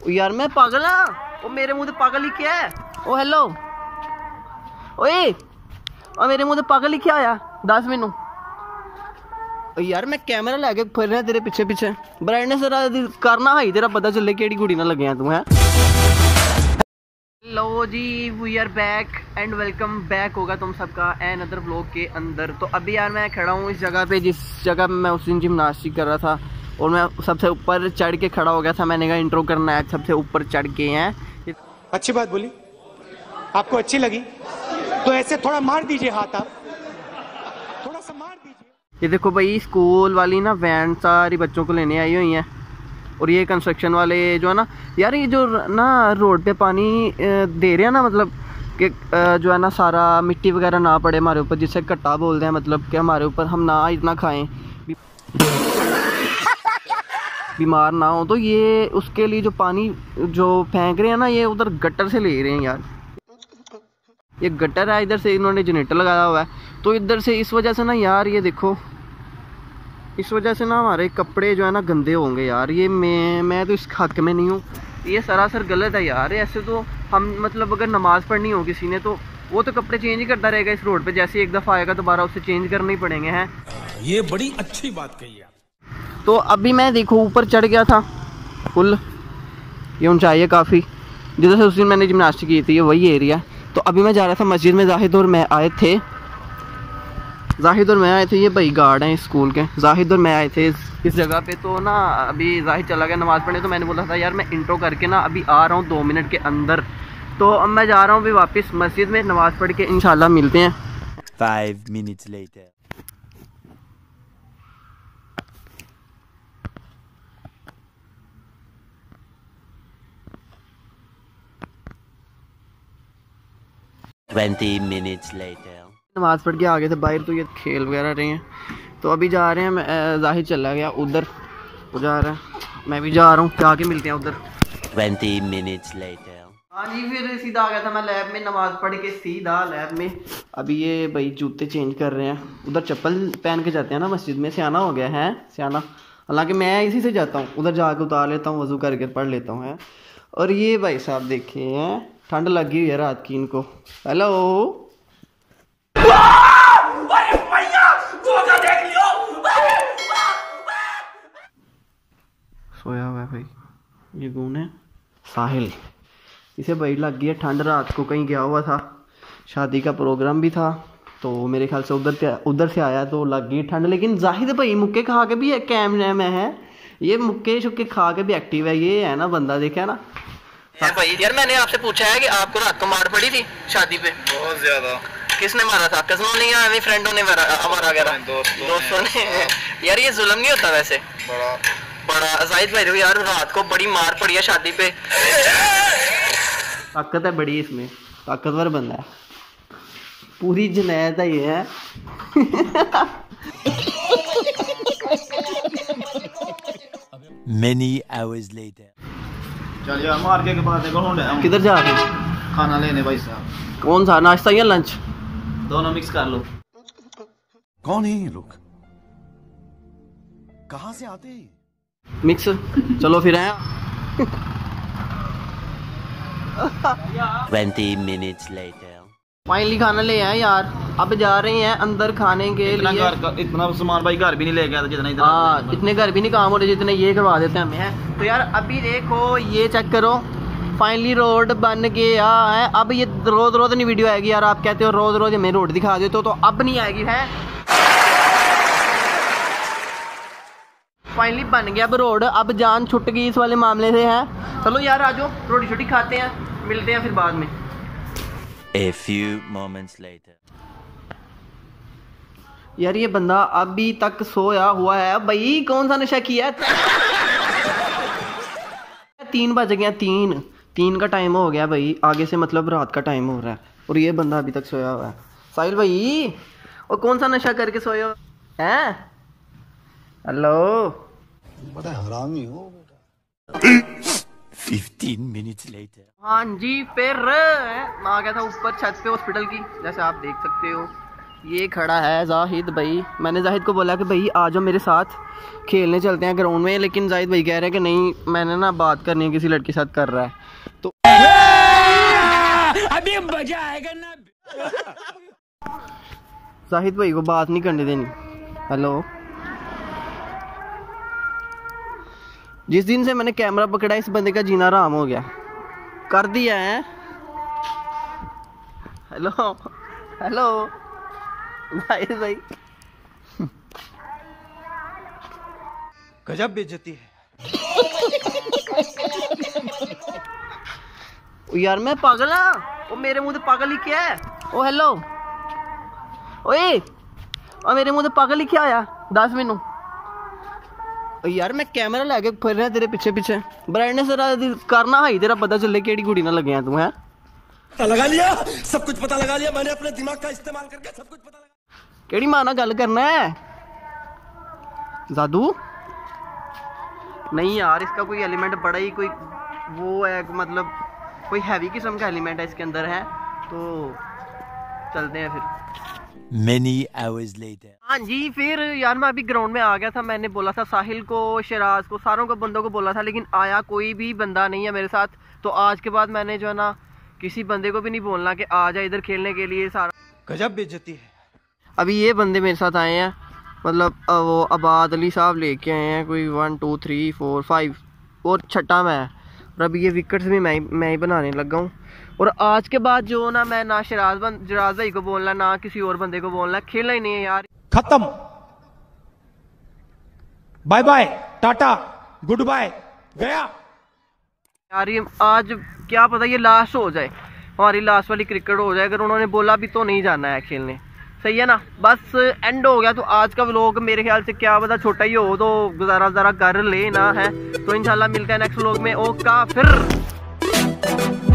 यार मैं पागल हाँ। वो मेरे मुंह से पागल ही क्या है। ओ हेलो ओए और मेरे मुंह से पागल ही क्या आया 10 मिनट। यार मैं कैमरा लेके फिर रहा तेरे पीछे पीछे ब्राइटनेस करना है तेरा पता चले केड़ी गुड़ी ना लगे तू है। लो जी we are back and welcome back होगा तुम सबका एन अदर व्लॉग के अंदर। तो अभी यार मैं खड़ा हूँ इस जगह पे जिस जगह मैं उस दिन जिम्नास्टिक कर रहा था और मैं सबसे ऊपर चढ़ के खड़ा हो गया था। मैंने कहा इंट्रो करना है, सबसे ऊपर चढ़ के हैं। अच्छी बात बोली, आपको अच्छी लगी तो ऐसे थोड़ा मार दीजिए हाथ, आप थोड़ा सा मार दीजिए। ये देखो भाई स्कूल वाली ना वैन सारी बच्चों को लेने आई हुई हैं और ये कंस्ट्रक्शन वाले जो है ना यार ये जो ना रोड पे पानी दे रहे हैं ना मतलब कि जो है ना सारा मिट्टी वगैरह ना पड़े हमारे ऊपर, जिससे कट्टा बोलते हैं, मतलब कि हमारे ऊपर हम ना इतना खाएं बीमार ना हो। तो ये उसके लिए जो पानी जो फेंक रहे हैं ना ये उधर गटर से ले रहे हैं यार। ये गटर है, इधर से इन्होंने जनरेटर लगाया हुआ है तो इधर से इस वजह से ना यार ये देखो इस वजह से ना हमारे कपड़े जो है ना गंदे होंगे यार। ये मैं तो इस हक में नहीं हूँ, ये सरासर गलत है यार। ऐसे तो हम मतलब अगर नमाज़ पढ़नी हो किसी ने तो वो तो कपड़े चेंज ही करता रहेगा इस रोड पे, जैसे एक दफ़ा आएगा दोबारा उसे चेंज करने ही पड़ेंगे हैं। ये बड़ी अच्छी बात कही है। तो अभी मैं देखो ऊपर चढ़ गया था फुल, ये ऊंचाई है काफ़ी, जिधर से उस दिन मैंने जिम्नास्टिक की थी ये वही एरिया। तो अभी मैं जा रहा था मस्जिद में, जाहिद और मैं आए थे ये भाई गार्ड हैं स्कूल के, जाहिद और मैं आए थे इस जगह पे। तो ना अभी जाहिद चला गया नमाज़ पढ़ने, तो मैंने बोला था यार मैं इंट्रो करके ना अभी आ रहा हूँ 2 मिनट के अंदर। तो अब मैं जा रहा हूँ अभी वापस मस्जिद में, नमाज़ पढ़ के इंशाल्लाह मिलते हैं 5 minutes later. नमाज़ पढ़ के आ गए थे बाहर, तो ये खेल वगैरह रहे हैं। तो अभी जा रहे हैं, जाहिद चला गया उधर, वो जा रहा है मैं भी जा रहा हूँ, क्या आके मिलते हैं उधर 20 minutes later. हाँ जी फिर सीधा आ गया था मैं लैब में, नमाज़ पढ़ के सीधा लैब में। अभी ये भाई जूते चेंज कर रहे हैं, उधर चप्पल पहन के जाते हैं ना मस्जिद में, सियाना हो गया है सियाना। हालांकि मैं इसी से जाता हूँ, उधर जाके उतार लेता हूँ, वज़ू करके पढ़ लेता हूँ है। और ये भाई साहब देखिए हैं, ठंड लगी हुई है रात की इनको। हेलो सोया हुआ है भाई, ये कौन है? साहिल। इसे बड़ी लग गई है ठंड, रात को कहीं गया हुआ था, शादी का प्रोग्राम भी था तो मेरे ख्याल से उधर से आया तो लग गई ठंड। लेकिन जाहिद भाई मुक्के खा के भी कैम में है, ये मुक्के शुक्के खा के भी एक्टिव है, ये है ना बंदा, देखा ना भाई। यार मैंने आपसे पूछा है कि आपको रात को मार पड़ी थी शादी पे? बहुत ज्यादा। किसने मारा था? कसमों ने या फ्रेंडों ने मारा गया? दोस्तों ने। यार ये जुल्म नहीं होता वैसे? बड़ा जाहिद भाई यार रात को बड़ी मार पड़ी है शादी पे। ताकत है बड़ी इसमें, ताकतवर बंदा है, पूरी जनायत है ये है। Many hours later. चल यार मार के बाद देखो किधर जा रहे? खाना लेने भाई साहब। कौन सा, नाश्ता या लंच? दोनों मिक्स कर लो। कौन है ये लोग, कहाँ से आते हैं? मिक्स चलो फिर आया। 20 minutes later. फाइनली खाना ले आए यार, अब जा रहे हैं अंदर खाने के लिए। इतना सामान भाई घर भी नहीं ले गया था जितना इधर। हाँ इतने घर भी नहीं काम हो रहे जितने ये करवा देते हैं हमें। तो यार अभी देखो ये चेक करो, फाइनली रोड बन गया है। अब ये रोज रोज नहीं वीडियो आएगी यार, आप कहते हो रोज रोज हमें रोड दिखा देते हो, तो अब नहीं आएगी है। फाइनली बन गया अब रोड, अब जान छुट गई इस वाले मामले से है। चलो यार आ जाओ रोटी छोटी खाते हैं, मिलते हैं फिर बाद में। A few moments later. यार ये बंदा अभी तक सोया हुआ है भाई, कौन सा नशा किया है? 3 बज गया, 3 का टाइम हो गया भाई, आगे से मतलब रात का टाइम हो रहा है और ये बंदा अभी तक सोया हुआ है। साहिल भाई और कौन सा नशा करके सोए हो हैं? हेलो बड़ा हरामी हो बेटा। 15 minutes later. हाँ जी फिर मैं आ गया था ऊपर छत पे हॉस्पिटल की, जैसे आप देख सकते हो ये खड़ा है जाहिद भाई। मैंने जाहिद को बोला कि भाई आ जाओ मेरे साथ खेलने चलते हैं ग्राउंड में, लेकिन जाहिद भाई कह रहे हैं कि नहीं, मैंने ना बात करनी है, किसी लड़की के साथ कर रहा है। तो अभी मजा आएगा ना। जाहिद भाई को बात नहीं करने देनी। हेलो, जिस दिन से मैंने कैमरा पकड़ा इस बंदे का जीना हराम हो गया, कर दिया है। हेलो हेलो जाहिद भाई, गजब बेइज्जती है। यार मैं पागल हाँ, वो मेरे मुंह से पागल ही क्या है। ओ हेलो, ओए और मेरे मुंह से पागल ही क्या आया, दस मैनू। यार मैं कैमरा लेके फिर रहा तेरे पीछे पीछे, ब्राइटनेस करना है तेरा, पता चले केड़ी कुड़ी ना लगे तू है। लगा लिया, सब कुछ पता लगा लिया मैंने अपने दिमाग का इस्तेमाल करके, सब कुछ पता लगा। केड़ी मां ना गल करना है जादू? नहीं यार, इसका कोई एलिमेंट बड़ा ही कोई वो है, मतलब कोई हैवी किस्म का एलिमेंट है इसके अंदर है। तो चलते हैं फिर। Many hours later. हाँ जी, फिर यार मैं अभी ग्राउंड में आ गया था। मैंने बोला था साहिल को, शराज को, सारों को बंदों को बोला था, लेकिन आया कोई भी बंदा नहीं है मेरे साथ। तो आज के बाद मैंने जो है ना किसी बंदे को भी नहीं बोलना कि आ जा इधर खेलने के लिए। सारा गजब बेइज्जती है। अभी ये बंदे मेरे साथ आए हैं, मतलब वो अबाद अली साहब लेके आए हैं, कोई 1 2 3 4 5 और छठा मैं। और अभी ये विकेट्स भी मैं ही बनाने लगा हूँ। और आज के बाद जो ना मैं ना शराज भाई को बोलना, ना किसी और बंदे को बोलना, खेलना ही नहीं है यार। खत्म, bye bye, tata, good bye, गया यार। ये आज क्या पता ये लास्ट हो जाए, हमारी लास्ट वाली क्रिकेट हो जाए। अगर उन्होंने बोला भी तो नहीं जाना है खेलने, सही है ना। बस एंड हो गया। तो आज का व्लॉग मेरे ख्याल से क्या पता छोटा ही हो, तो गुजारा कर लेना है। तो इंशाल्लाह मिलते हैं नेक्स्ट व्लॉग में। ओका फिर।